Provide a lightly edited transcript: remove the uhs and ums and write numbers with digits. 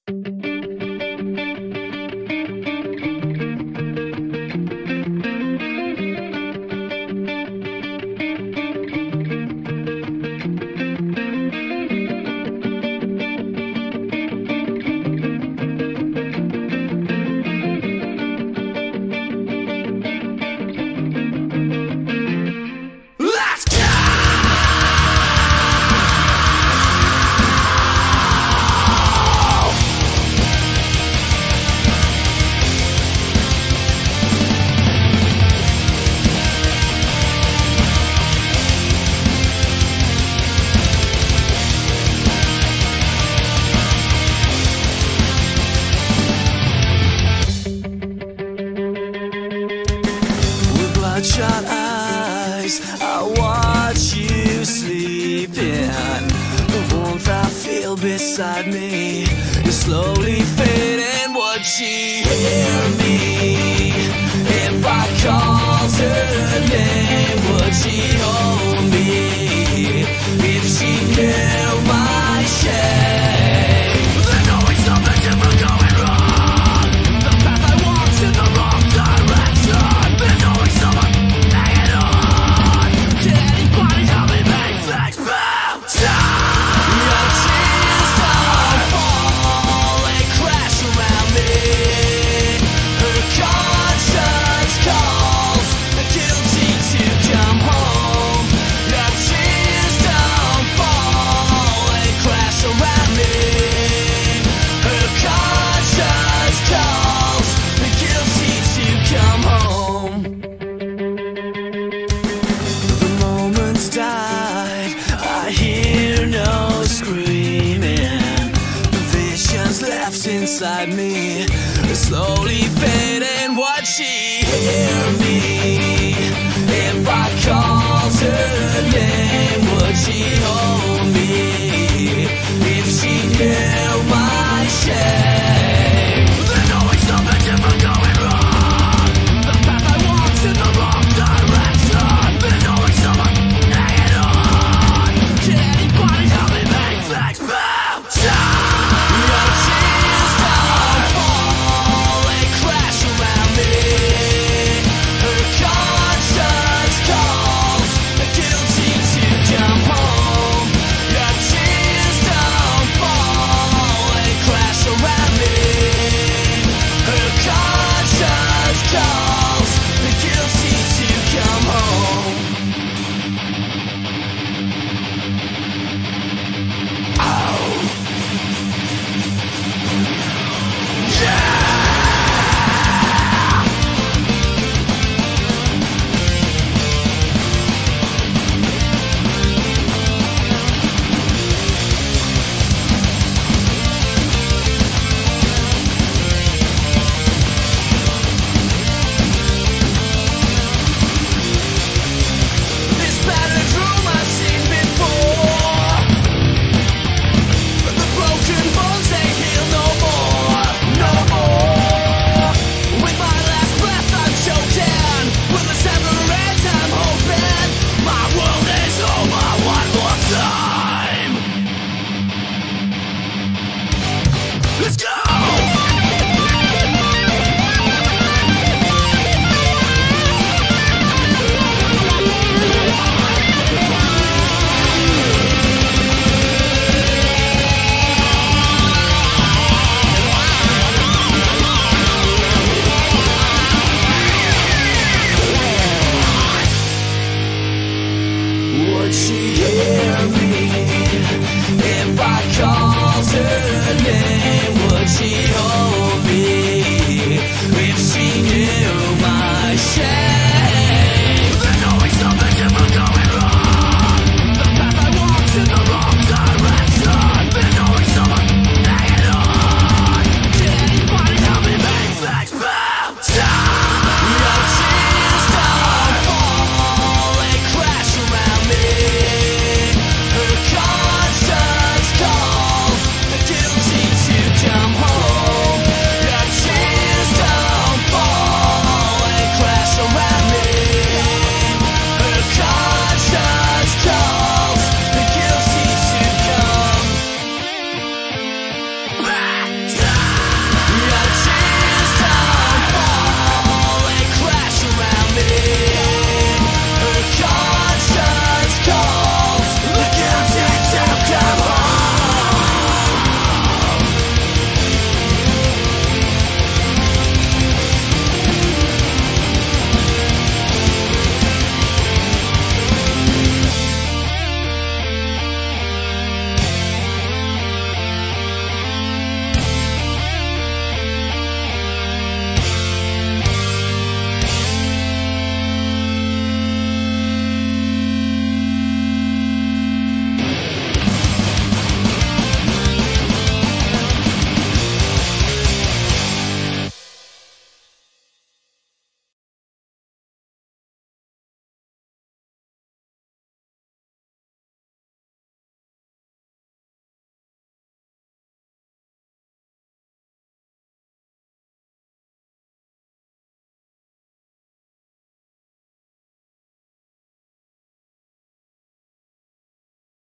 Bloodshot eyes, I watch you sleeping. The warmth I feel beside me is slowly fading. Would she hear me if I called her name? Would she hold me if she knew my shame? There's always something different going wrong. The path I walk's in the wrong direction. There's always someone hanging on. Did anybody help me make things better? Your tears don't fall, they crash around me. Her conscience calls, the guilty to come home. Your tears don't fall, they crash around me. Her conscience calls, the guilty to come home. The moment's died, I hear no screaming. The visions left inside me are slowly fading. Would she hear me if I called her name? Would she hold me if she knew my shame?